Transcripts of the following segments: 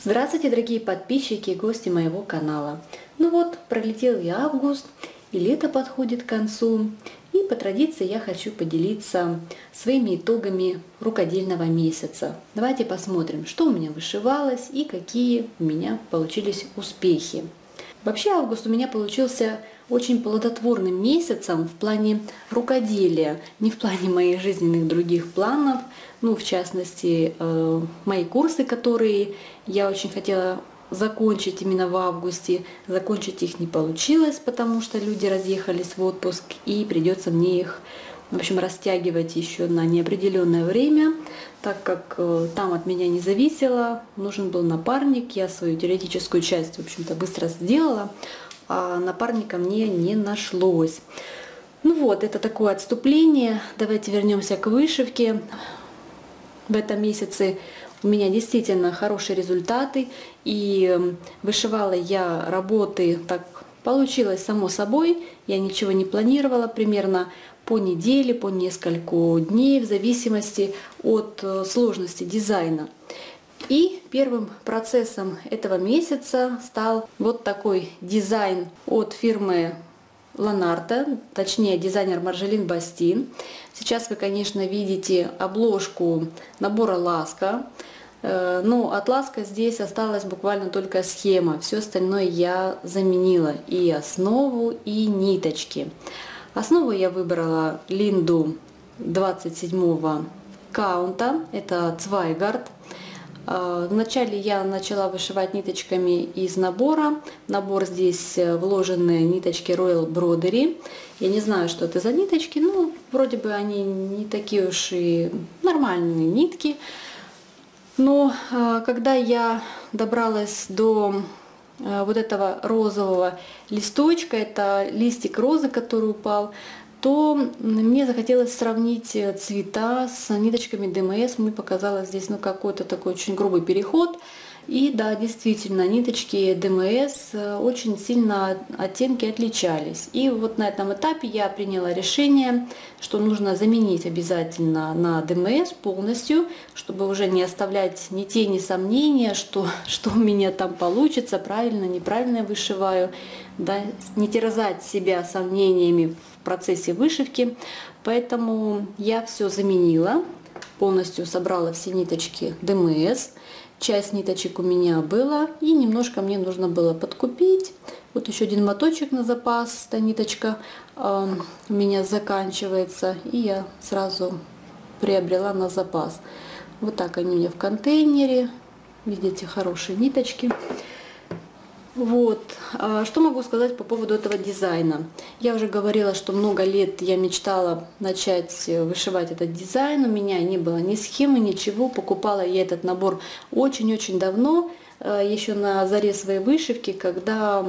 Здравствуйте, дорогие подписчики и гости моего канала. Ну вот, пролетел и август, и лето подходит к концу. И по традиции я хочу поделиться своими итогами рукодельного месяца. Давайте посмотрим, что у меня вышивалось и какие у меня получились успехи. Вообще август у меня получился очень плодотворным месяцем в плане рукоделия, не в плане моих жизненных других планов. Ну, в частности, мои курсы, которые я очень хотела закончить именно в августе. Закончить их не получилось, потому что люди разъехались в отпуск, и придется мне их, в общем, растягивать еще на неопределенное время, так как там от меня не зависело, нужен был напарник. Я свою теоретическую часть, в общем-то, быстро сделала, а напарника мне не нашлось. Ну вот, это такое отступление. Давайте вернемся к вышивке. В этом месяце у меня действительно хорошие результаты, и вышивала я работы, так получилось само собой, я ничего не планировала, примерно по неделе, по нескольку дней, в зависимости от сложности дизайна. И первым процессом этого месяца стал вот такой дизайн от фирмы Ланарта, точнее дизайнер Маржелин Бастин. Сейчас вы, конечно, видите обложку набора Ласка, но от Ласка здесь осталась буквально только схема, все остальное я заменила, и основу, и ниточки. Основу я выбрала Линду 27 каунта, это Цвайгард. Вначале я начала вышивать ниточками из набора. В набор здесь вложены ниточки Royal Broderie. Я не знаю, что это за ниточки, но вроде бы они не такие уж и нормальные нитки. Но когда я добралась до вот этого розового листочка, это листик розы, который упал, то мне захотелось сравнить цвета с ниточками ДМС. Мне показалось здесь какой-то такой очень грубый переход. И да, действительно, ниточки ДМС очень сильно оттенки отличались. И вот на этом этапе я приняла решение, что нужно заменить обязательно на ДМС полностью, чтобы уже не оставлять ни тени сомнения, что у меня там получится, правильно, неправильно я вышиваю, да, не терзать себя сомнениями в процессе вышивки. Поэтому я все заменила, полностью собрала все ниточки ДМС. Часть ниточек у меня было, и немножко мне нужно было подкупить. Вот еще один моточек на запас, эта ниточка у меня заканчивается, и я сразу приобрела на запас. Вот так они у меня в контейнере, видите, хорошие ниточки. Вот, что могу сказать по поводу этого дизайна. Я уже говорила, что много лет я мечтала начать вышивать этот дизайн. У меня не было ни схемы, ничего. Покупала я этот набор очень-очень давно, еще на заре своей вышивки, когда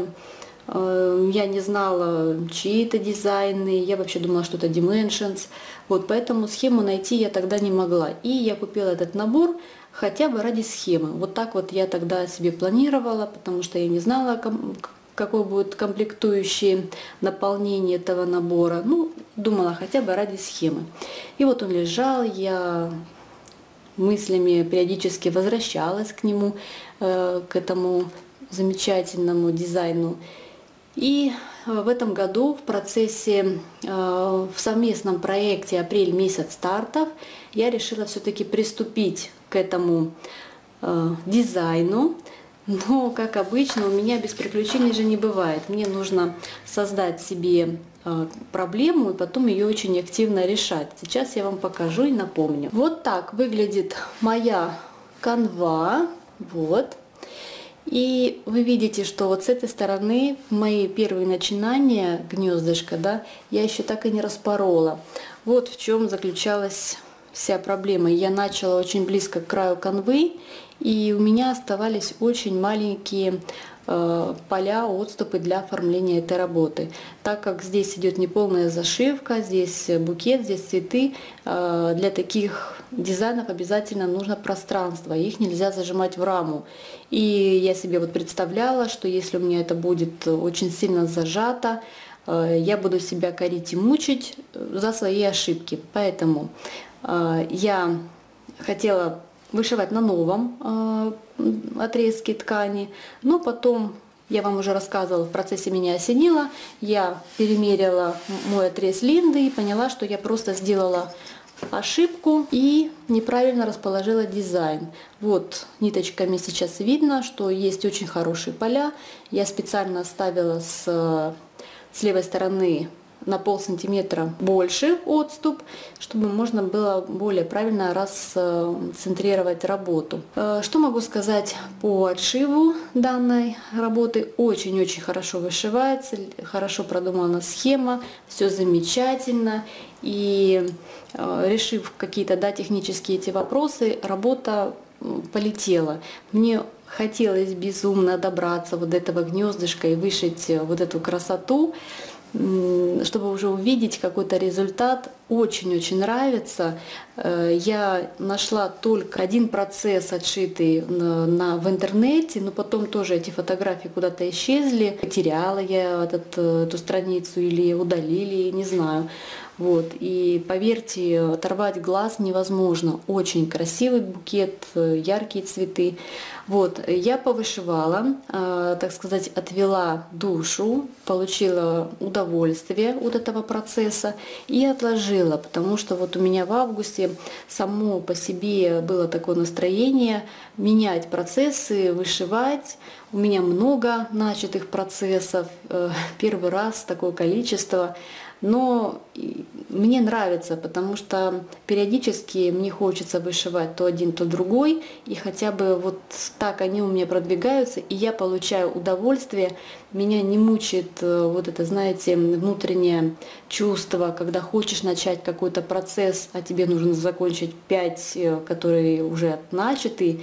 я не знала, чьи это дизайны. Я вообще думала, что это Dimensions. Вот, поэтому схему найти я тогда не могла. И я купила этот набор хотя бы ради схемы. Вот так вот я тогда себе планировала, потому что я не знала, какое будет комплектующее наполнение этого набора. Ну, думала хотя бы ради схемы. И вот он лежал, я мыслями периодически возвращалась к нему, к этому замечательному дизайну. И в этом году в процессе, в совместном проекте «Апрель месяц стартов» я решила все-таки приступить к этому дизайну. Но, как обычно, у меня без приключений же не бывает. Мне нужно создать себе проблему и потом ее очень активно решать. Сейчас я вам покажу и напомню. Вот так выглядит моя канва. Вот. И вы видите, что вот с этой стороны мои первые начинания, гнездышко, да, я еще так и не распорола. Вот в чем заключалась вся проблема. Я начала очень близко к краю канвы, и у меня оставались очень маленькие поля, отступы для оформления этой работы. Так как здесь идет неполная зашивка, здесь букет, здесь цветы, для таких дизайнов обязательно нужно пространство, их нельзя зажимать в раму. И я себе вот представляла, что если у меня это будет очень сильно зажато, я буду себя корить и мучить за свои ошибки. Поэтому я хотела вышивать на новом отрезке ткани, но потом, я вам уже рассказывала, в процессе меня осенило, я перемерила мой отрез линды и поняла, что я просто сделала ошибку и неправильно расположила дизайн. Вот ниточками сейчас видно, что есть очень хорошие поля. Я специально оставила с левой стороны на полсантиметра больше отступ, чтобы можно было более правильно расцентрировать работу. Что могу сказать по отшиву данной работы? Очень-очень хорошо вышивается, хорошо продумана схема, все замечательно. И решив какие-то технические эти вопросы, работа полетела. Мне хотелось безумно добраться вот до этого гнездышка и вышить вот эту красоту, чтобы уже увидеть какой-то результат. Очень-очень нравится. Я нашла только один процесс отшитый в интернете, но потом тоже эти фотографии куда-то исчезли. Потеряла я эту страницу или удалили, не знаю. Вот. И поверьте, оторвать глаз невозможно. Очень красивый букет, яркие цветы. Вот. Я повышивала, так сказать, отвела душу, получила удовольствие от этого процесса и отложила, потому что вот у меня в августе само по себе было такое настроение менять процессы, вышивать. У меня много начатых процессов, первый раз такое количество. Но мне нравится, потому что периодически мне хочется вышивать то один, то другой, и хотя бы вот так они у меня продвигаются, и я получаю удовольствие, меня не мучает вот это, знаете, внутреннее чувство, когда хочешь начать какой-то процесс, а тебе нужно закончить 5, которые уже начаты,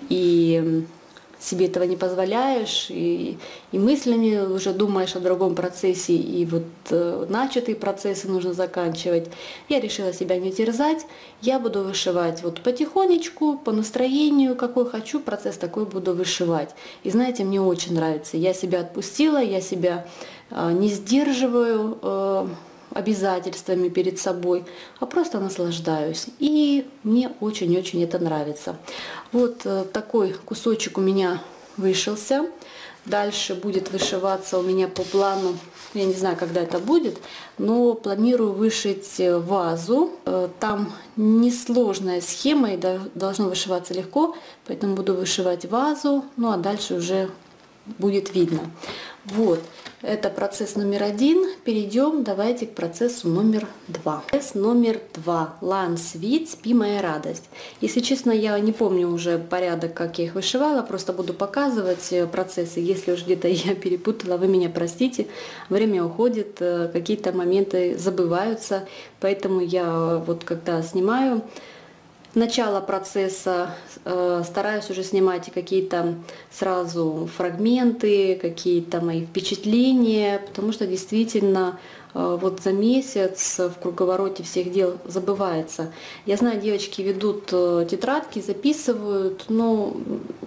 и себе этого не позволяешь, и мыслями уже думаешь о другом процессе, и вот начатые процессы нужно заканчивать. Я решила себя не терзать, я буду вышивать вот потихонечку, по настроению, какой хочу, процесс такой буду вышивать. И знаете, мне очень нравится, я себя отпустила, я себя не сдерживаю обязательствами перед собой, а просто наслаждаюсь. И мне очень-очень это нравится. Вот такой кусочек у меня вышился. Дальше будет вышиваться у меня по плану, я не знаю, когда это будет, но планирую вышить вазу. Там несложная схема и должно вышиваться легко, поэтому буду вышивать вазу, ну а дальше уже будет видно. Вот, это процесс номер 1. Перейдем, давайте к процессу номер 2. Процесс номер 2. Лан Свит, спи моя радость. Если честно, я не помню уже порядок, как я их вышивала, просто буду показывать процессы. Если уж где-то я перепутала, вы меня простите. Время уходит, какие-то моменты забываются, поэтому я вот когда снимаю начало процесса, стараюсь уже снимать какие-то сразу фрагменты, какие-то мои впечатления, потому что действительно вот за месяц в круговороте всех дел забывается. Я знаю, девочки ведут тетрадки, записывают, но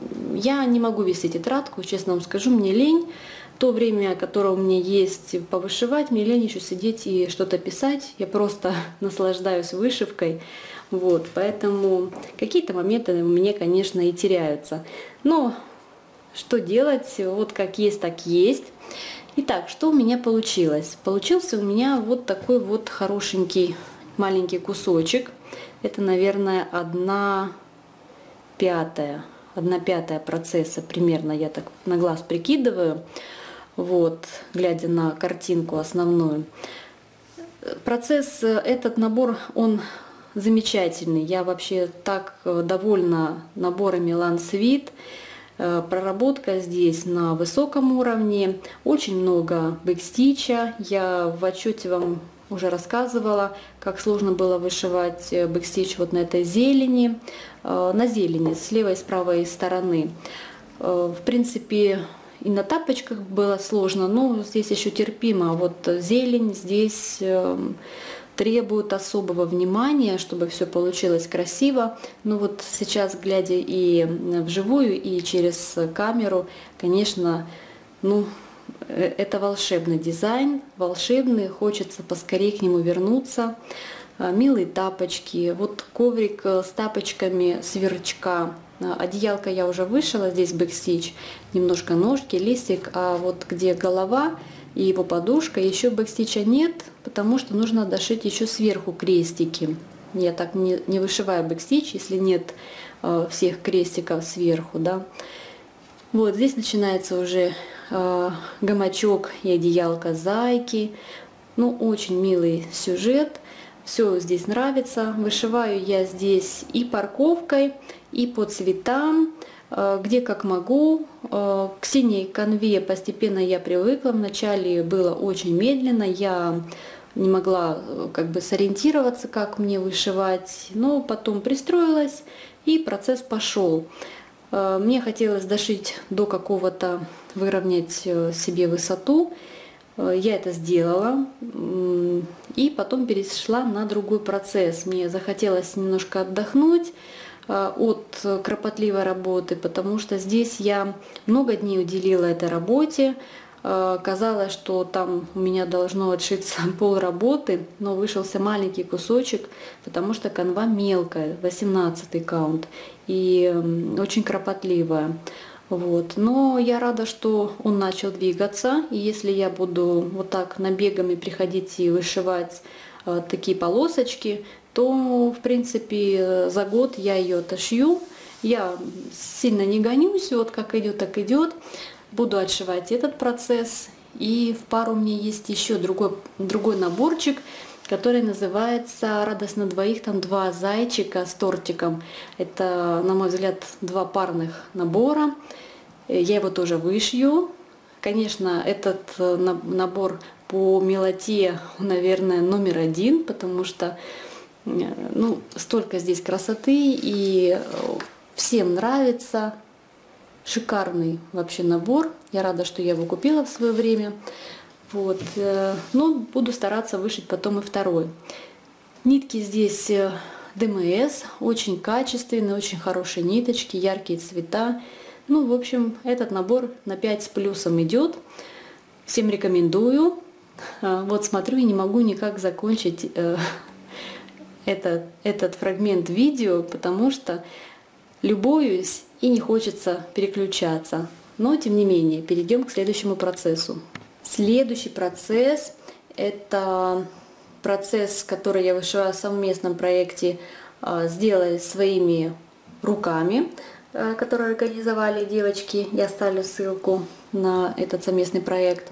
я не могу вести тетрадку, честно вам скажу, мне лень. То время, которое у меня есть повышивать, мне лень еще сидеть и что-то писать. Я просто наслаждаюсь вышивкой. Вот, поэтому какие-то моменты у меня, конечно, и теряются. Но что делать? Вот как есть, так есть. Итак, что у меня получилось? Получился у меня вот такой вот хорошенький маленький кусочек. Это, наверное, 1/5 процесса примерно, я так на глаз прикидываю. Вот, глядя на картинку основную. Процесс, этот набор, он замечательный. Я вообще так довольна наборами Лан Свит. Проработка здесь на высоком уровне. Очень много бэкстича. Я в отчете вам уже рассказывала, как сложно было вышивать бэкстич вот на этой зелени. На зелени с левой и с правой стороны. В принципе, и на тапочках было сложно, но здесь еще терпимо. Вот зелень здесь требует особого внимания, чтобы все получилось красиво. Но вот сейчас, глядя и вживую, и через камеру, конечно, ну, это волшебный дизайн, волшебный, хочется поскорее к нему вернуться. милые тапочки, вот коврик с тапочками сверчка. Одеялко я уже вышила, здесь бэкстич, немножко ножки, листик, а вот где голова и его подушка, еще бэкстича нет, потому что нужно дошить еще сверху крестики. Я так не вышиваю бэкстич, если нет всех крестиков сверху, да. Вот здесь начинается уже гамачок и одеялко зайки. Ну, очень милый сюжет. Все здесь нравится. Вышиваю я здесь и парковкой, и по цветам, где как могу. К синей канве постепенно я привыкла. Вначале было очень медленно. Я не могла как бы сориентироваться, как мне вышивать. Но потом пристроилась, и процесс пошел. Мне хотелось дошить до какого-то, выровнять себе высоту. Я это сделала и потом перешла на другой процесс. Мне захотелось немножко отдохнуть от кропотливой работы, потому что здесь я много дней уделила этой работе. Казалось, что там у меня должно отшиться пол работы, но вышелся маленький кусочек, потому что канва мелкая, 18 каунт, и очень кропотливая. Вот. Но я рада, что он начал двигаться, и если я буду вот так набегами приходить и вышивать такие полосочки, то в принципе за год я ее отошью. Я сильно не гонюсь, вот как идет, так идет. Буду отшивать этот процесс. И в пару у меня есть еще другой наборчик, который называется «Радость на двоих». Там 2 зайчика с тортиком. Это, на мой взгляд, 2 парных набора. Я его тоже вышью. Конечно, этот набор по мелоте, наверное, номер 1, потому что ну, столько здесь красоты, и всем нравится. Шикарный вообще набор. Я рада, что я его купила в свое время. Вот. Но буду стараться вышить потом и второй. Нитки здесь ДМС, очень качественные, очень хорошие ниточки, яркие цвета. Ну, в общем, этот набор на 5 с плюсом идет. Всем рекомендую. Вот смотрю и не могу никак закончить этот фрагмент видео, потому что любуюсь и не хочется переключаться. Но, тем не менее, перейдем к следующему процессу. Следующий процесс – это процесс, который я вышиваю в совместном проекте «Сделай своими руками», который организовали девочки. Я оставлю ссылку на этот совместный проект.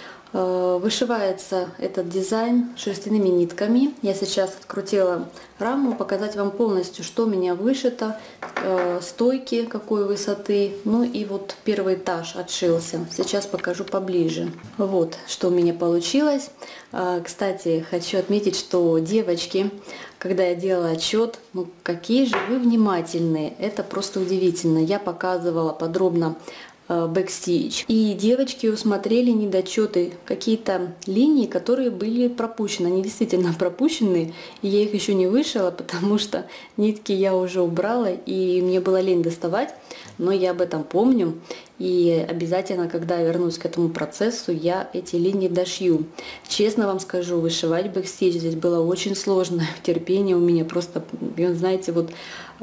Вышивается этот дизайн шерстяными нитками. Я сейчас открутила раму, показать вам полностью, что у меня вышито, стойки какой высоты, ну и вот первый этаж отшился. Сейчас покажу поближе. Вот, что у меня получилось. Кстати, хочу отметить, что девочки, когда я делала отчет, ну какие же вы внимательные, это просто удивительно. Я показывала подробно бэкстич. И девочки усмотрели недочеты, какие-то линии, которые были пропущены. Они действительно пропущены, и я их еще не вышила, потому что нитки я уже убрала, и мне было лень доставать, но я об этом помню. И обязательно, когда я вернусь к этому процессу, я эти линии дошью. Честно вам скажу, вышивать бэкстич здесь было очень сложно. Терпение у меня просто, знаете, вот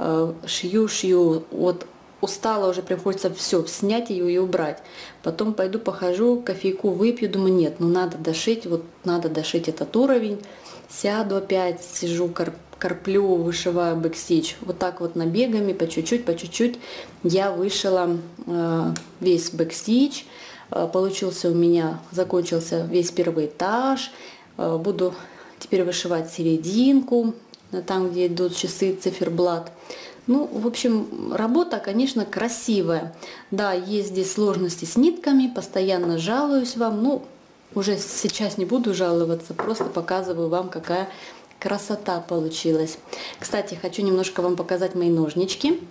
шью, вот устала, уже приходится все снять ее и убрать. Потом пойду похожу, кофейку выпью, думаю, нет, ну надо дошить, вот надо дошить этот уровень. Сяду опять, сижу, корплю, вышиваю бэкстич. Вот так вот набегами, по чуть-чуть я вышила весь бэкстич. Получился у меня, закончился весь первый этаж. Буду теперь вышивать серединку, там, где идут часы, циферблат. Ну, в общем, работа, конечно, красивая. Да, есть здесь сложности с нитками, постоянно жалуюсь вам. Ну, уже сейчас не буду жаловаться, просто показываю вам, какая красота получилась. Кстати, хочу немножко вам показать мои ножнички.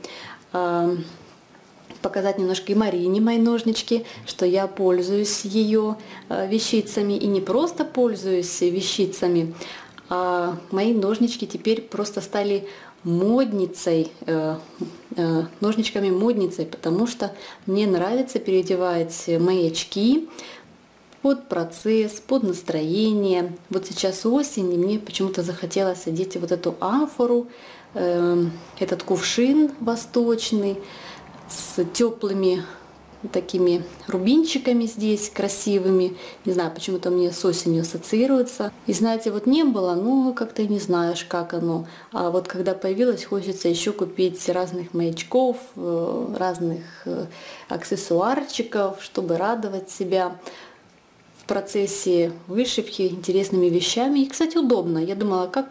Показать немножко и Марине мои ножнички, что я пользуюсь ее вещицами. И не просто пользуюсь вещицами, а мои ножнички теперь просто стали модницей, ножничками модницей, потому что мне нравится переодевать мои очки под процесс, под настроение. Вот сейчас осень, и мне почему-то захотелось одеть вот эту амфору, этот кувшин восточный с теплыми такими рубинчиками здесь красивыми. Не знаю, почему-то мне с осенью ассоциируется. И знаете, вот не было, ну как-то не знаешь, как оно. А вот когда появилось, хочется еще купить разных маячков, разных аксессуарчиков, чтобы радовать себя в процессе вышивки интересными вещами. И, кстати, удобно. Я думала, как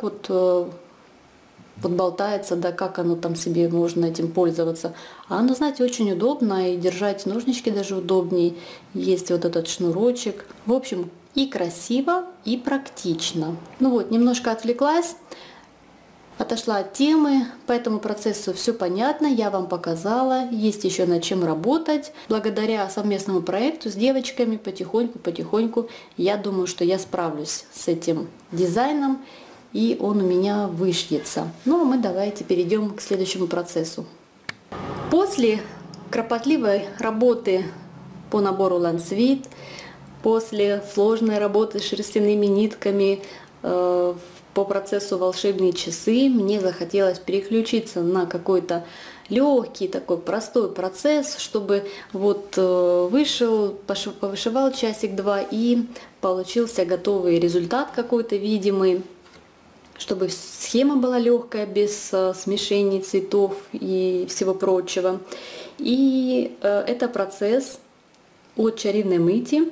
вот болтается, да, как оно там себе можно этим пользоваться. А оно, знаете, очень удобно, и держать ножнички даже удобнее. Есть вот этот шнурочек. В общем, и красиво, и практично. Ну вот, немножко отвлеклась, отошла от темы. По этому процессу все понятно, я вам показала. Есть еще над чем работать. Благодаря совместному проекту с девочками потихоньку, я думаю, что я справлюсь с этим дизайном, и он у меня вышьется. Ну а мы давайте перейдем к следующему процессу. После кропотливой работы по набору Lansweet, после сложной работы с шерстяными нитками по процессу волшебные часы, мне захотелось переключиться на какой-то легкий такой простой процесс, чтобы вот вышел, повышивал часик-два и получился готовый результат какой-то видимый, чтобы схема была легкая, без смешений цветов и всего прочего. И это процесс от Чарівної миті.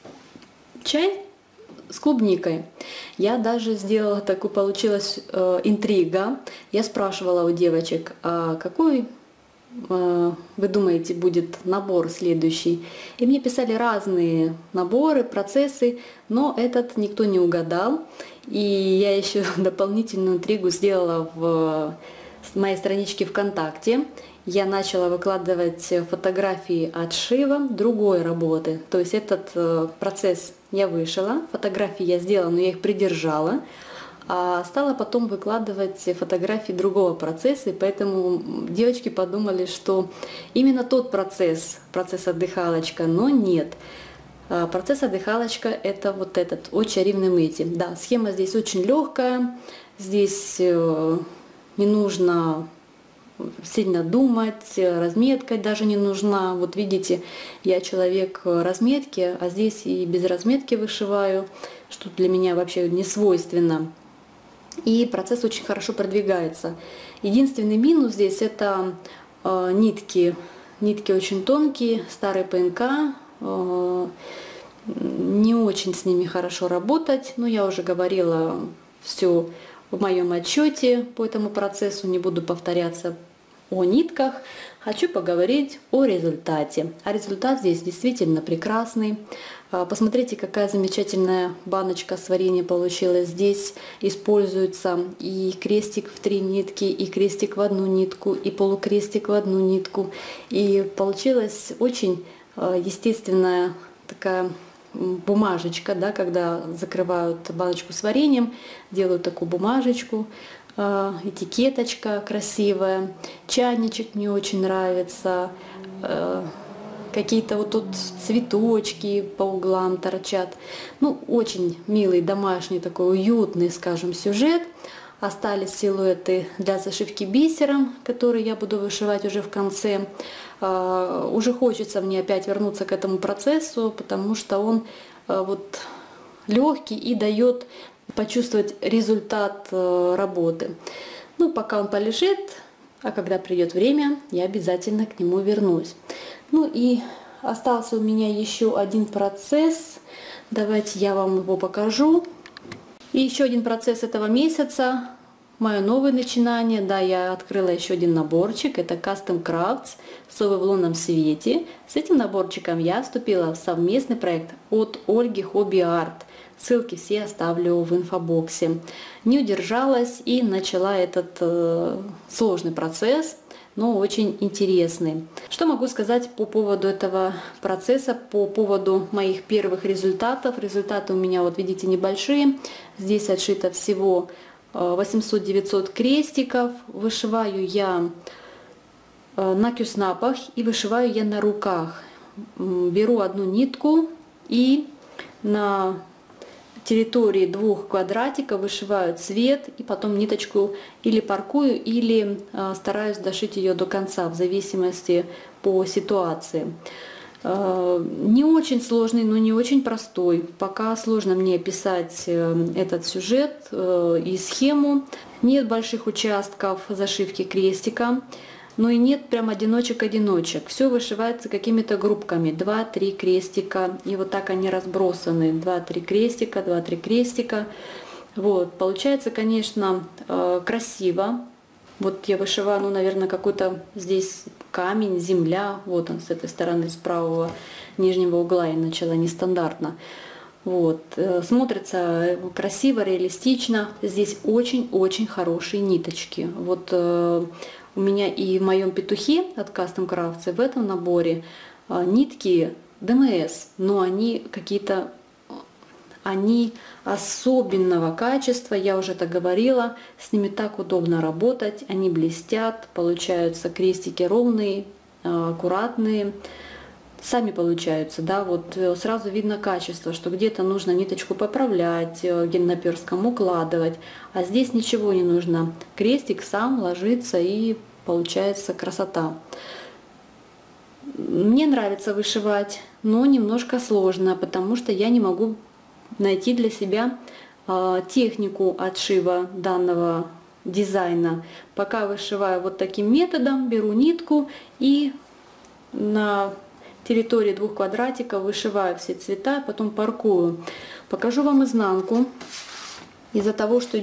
Чай с клубникой. Я даже сделала такую, получилась интрига. Я спрашивала у девочек, а какой вы думаете будет набор следующий? И мне писали разные наборы, процессы, но этот никто не угадал. И я еще дополнительную интригу сделала в моей страничке ВКонтакте. Я начала выкладывать фотографии отшива другой работы. То есть этот процесс я вышила, фотографии я сделала, но я их придержала. А стала потом выкладывать фотографии другого процесса, и поэтому девочки подумали, что именно тот процесс отдыхалочка, но нет. Процесс отдыхалочка это вот этот от Чарівної миті. Да, схема здесь очень легкая, здесь не нужно сильно думать, разметка даже не нужна. Вот видите, я человек разметки, а здесь и без разметки вышиваю, что для меня вообще не свойственно. И процесс очень хорошо продвигается. Единственный минус здесь это нитки. Нитки очень тонкие, старые ПНК. Не очень с ними хорошо работать. Но я уже говорила все в моем отчете по этому процессу. Не буду повторяться о нитках. Хочу поговорить о результате. А результат здесь действительно прекрасный. Посмотрите, какая замечательная баночка с вареньем получилась. Здесь используется и крестик в 3 нитки, и крестик в 1 нитку, и полукрестик в 1 нитку. И получилась очень естественная такая бумажечка, да, когда закрывают баночку с вареньем, делают такую бумажечку, этикеточка красивая, чайничек мне очень нравится, какие-то вот тут цветочки по углам торчат. Ну, очень милый, домашний, такой уютный, скажем, сюжет. Остались силуэты для зашивки бисером, которые я буду вышивать уже в конце. Уже хочется мне опять вернуться к этому процессу, потому что он вот легкий и дает почувствовать результат работы. Ну, пока он полежит, а когда придет время, я обязательно к нему вернусь. Ну и остался у меня еще один процесс. Давайте я вам его покажу. И еще один процесс этого месяца. Мое новое начинание. Да, я открыла еще один наборчик. Это Custom Crafts «Совы в лунном свете». С этим наборчиком я вступила в совместный проект от Ольги Hobby Art. Ссылки все оставлю в инфобоксе. Не удержалась и начала этот сложный процесс, но очень интересный. Что могу сказать по поводу этого процесса, по поводу моих первых результатов? Результаты у меня, вот видите, небольшие. Здесь отшито всего 800-900 крестиков. Вышиваю я на кюснапах и вышиваю я на руках. Беру одну нитку и на территории 2 квадратиков вышиваю цвет и потом ниточку или паркую, или стараюсь дошить ее до конца, в зависимости по ситуации. Не очень сложный, но не очень простой. Пока сложно мне описать этот сюжет и схему. Нет больших участков зашивки крестика. Но и нет прям одиночек-одиночек. Все вышивается какими-то группками. 2-3 крестика. И вот так они разбросаны. 2-3 крестика, 2-3 крестика. Вот. Получается, конечно, красиво. Вот я вышиваю, ну, наверное, какой-то здесь камень, земля. Вот он с этой стороны, с правого нижнего угла я начала нестандартно. Вот. Смотрится красиво, реалистично. Здесь очень-очень хорошие ниточки. Вот у меня и в моем петухе от Custom Crafts в этом наборе нитки ДМС, но они какие-то, они особенного качества, я уже это говорила, с ними так удобно работать, они блестят, получаются крестики ровные, аккуратные, сами получаются, да, вот сразу видно качество, что где-то нужно ниточку поправлять, генноперском укладывать, а здесь ничего не нужно, крестик сам ложится и получается красота. Мне нравится вышивать, но немножко сложно, потому что я не могу найти для себя технику отшива данного дизайна. Пока вышиваю вот таким методом, беру нитку и на территории 2 квадратиков вышиваю все цвета, потом паркую. Покажу вам изнанку. Из-за того, что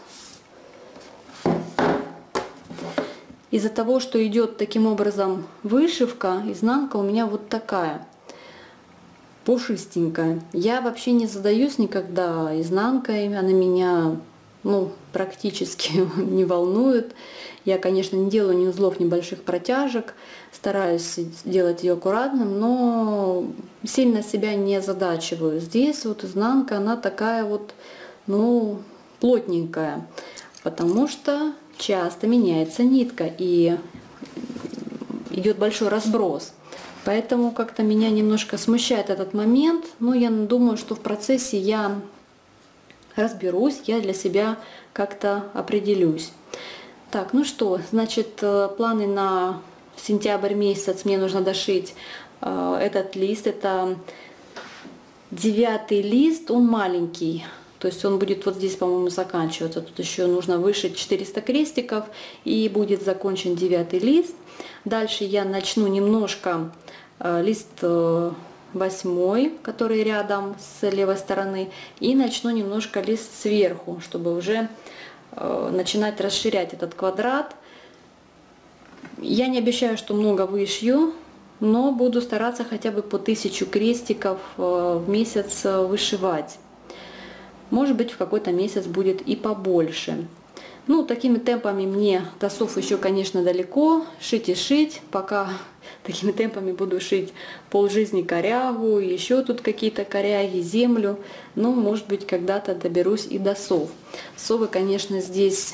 идет таким образом вышивка, изнанка у меня вот такая, пушистенькая. Я вообще не задаюсь никогда изнанкой, она меня, ну, практически не волнует. Я, конечно, не делаю ни узлов, ни больших протяжек, стараюсь делать ее аккуратным, но сильно себя не озадачиваю. Здесь вот изнанка, она такая вот, ну, плотненькая, потому что часто меняется нитка и идет большой разброс. Поэтому как-то меня немножко смущает этот момент, но я думаю, что в процессе я разберусь, я для себя как-то определюсь. Так, ну что, значит, планы на сентябрь месяц. Мне нужно дошить этот лист, это 9-й лист, он маленький. То есть он будет вот здесь, по-моему, заканчиваться. Тут еще нужно вышить 400 крестиков и будет закончен 9-й лист. Дальше я начну немножко лист 8, который рядом с левой стороны, и начну немножко лист сверху, чтобы уже начинать расширять этот квадрат. Я не обещаю, что много вышью, но буду стараться хотя бы по 1000 крестиков в месяц вышивать. Может быть, в какой-то месяц будет и побольше. Ну, такими темпами мне до сов еще, конечно, далеко. Шить и шить. Пока такими темпами буду шить полжизни корягу, еще тут какие-то коряги, землю. Но, может быть, когда-то доберусь и до сов. Совы, конечно, здесь,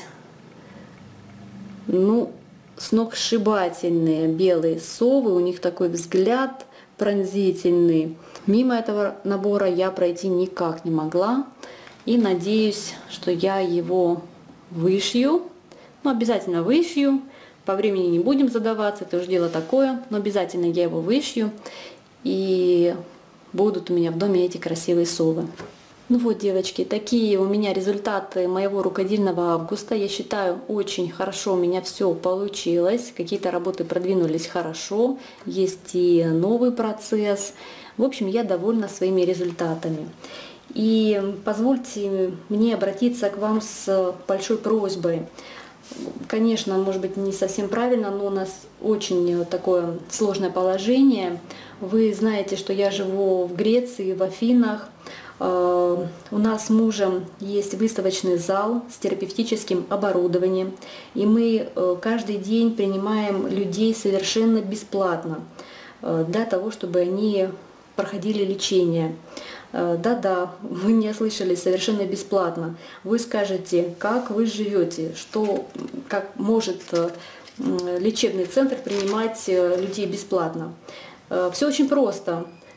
ну, сногсшибательные белые совы. У них такой взгляд пронзительный. Мимо этого набора я пройти никак не могла. И надеюсь, что я его вышью. Ну, обязательно вышью. По времени не будем задаваться, это уже дело такое. Но обязательно я его вышью. И будут у меня в доме эти красивые совы. Ну вот, девочки, такие у меня результаты моего рукодельного августа. Я считаю, очень хорошо у меня все получилось. Какие-то работы продвинулись хорошо. Есть и новый процесс. В общем, я довольна своими результатами. И позвольте мне обратиться к вам с большой просьбой. Конечно, может быть, не совсем правильно, но у нас очень такое сложное положение. Вы знаете, что я живу в Греции, в Афинах. У нас с мужем есть выставочный зал с терапевтическим оборудованием. И мы каждый день принимаем людей совершенно бесплатно для того, чтобы они проходили лечение. Да-да, вы не ослышались, совершенно бесплатно. Вы скажете, как вы живете, как может лечебный центр принимать людей бесплатно. Все очень просто.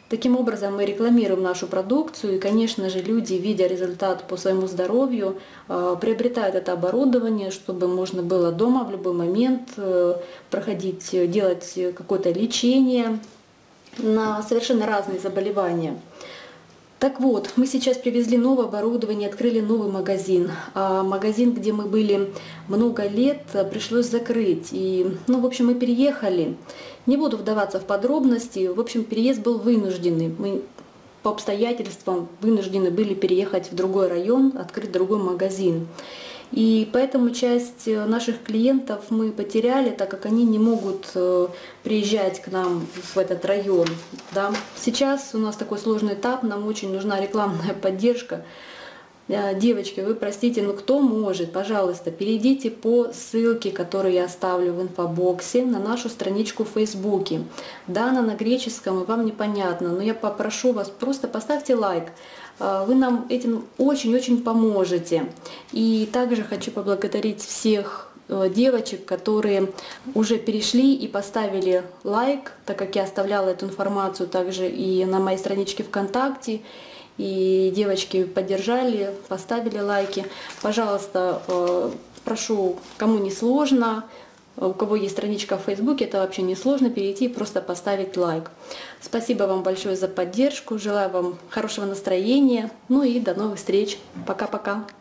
Таким образом, мы рекламируем нашу продукцию, и, конечно же, люди, видя результат по своему здоровью, приобретают это оборудование, чтобы можно было дома в любой момент проходить, делать какое-то лечение на совершенно разные заболевания. Так вот, мы сейчас привезли новое оборудование, открыли новый магазин. А магазин, где мы были много лет, пришлось закрыть. И, в общем, мы переехали. Не буду вдаваться в подробности. В общем, переезд был вынужденный. Мы по обстоятельствам вынуждены были переехать в другой район, открыть другой магазин. И поэтому часть наших клиентов мы потеряли, так как они не могут приезжать к нам в этот район. Да. Сейчас у нас такой сложный этап, нам очень нужна рекламная поддержка. Девочки, вы простите, но кто может, пожалуйста, перейдите по ссылке, которую я оставлю в инфобоксе, на нашу страничку в Фейсбуке. Да, она на греческом, и вам непонятно, но я попрошу вас, просто поставьте лайк. Вы нам этим очень-очень поможете. И также хочу поблагодарить всех девочек, которые уже перешли и поставили лайк, так как я оставляла эту информацию также и на моей страничке ВКонтакте. И девочки поддержали, поставили лайки. Пожалуйста, прошу, кому не сложно, у кого есть страничка в Фейсбуке, это вообще не сложно, перейти и просто поставить лайк. Спасибо вам большое за поддержку, желаю вам хорошего настроения, ну и до новых встреч. Пока-пока.